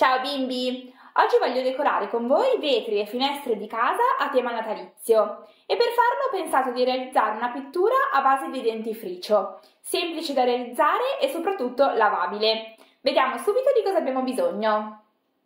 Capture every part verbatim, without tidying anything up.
Ciao bimbi! Oggi voglio decorare con voi vetri e finestre di casa a tema natalizio e per farlo ho pensato di realizzare una pittura a base di dentifricio, semplice da realizzare e soprattutto lavabile. Vediamo subito di cosa abbiamo bisogno.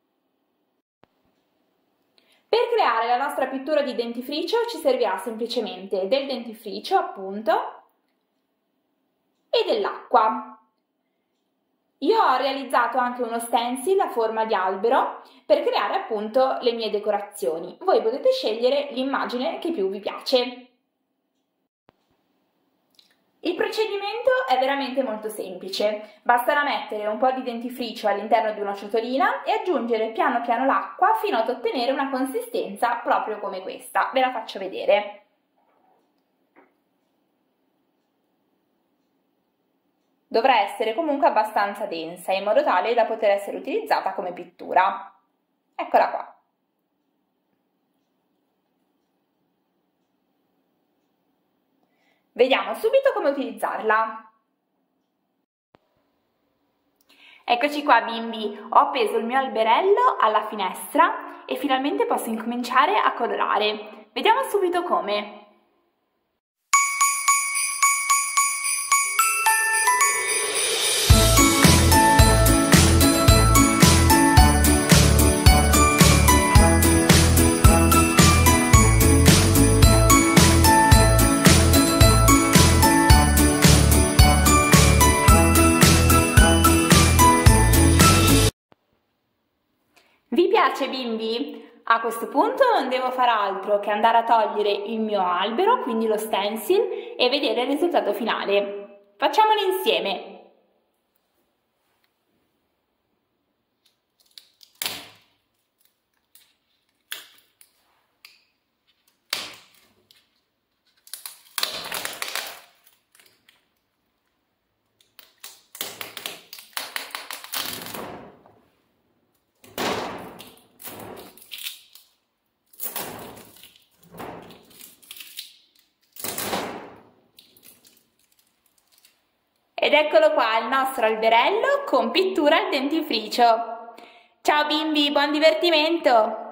Per creare la nostra pittura di dentifricio ci servirà semplicemente del dentifricio, appunto, e dell'acqua. Io ho realizzato anche uno stencil a forma di albero per creare appunto le mie decorazioni. Voi potete scegliere l'immagine che più vi piace. Il procedimento è veramente molto semplice, basterà mettere un po' di dentifricio all'interno di una ciotolina e aggiungere piano piano l'acqua fino ad ottenere una consistenza proprio come questa. Ve la faccio vedere. Dovrà essere comunque abbastanza densa in modo tale da poter essere utilizzata come pittura. Eccola qua. Vediamo subito come utilizzarla. Eccoci qua bimbi, ho appeso il mio alberello alla finestra e finalmente posso incominciare a colorare. Vediamo subito come. Vi piace bimbi? A questo punto non devo fare altro che andare a togliere il mio albero, quindi lo stencil, e vedere il risultato finale. Facciamolo insieme! Ed eccolo qua il nostro alberello con pittura al dentifricio. Ciao bimbi, buon divertimento!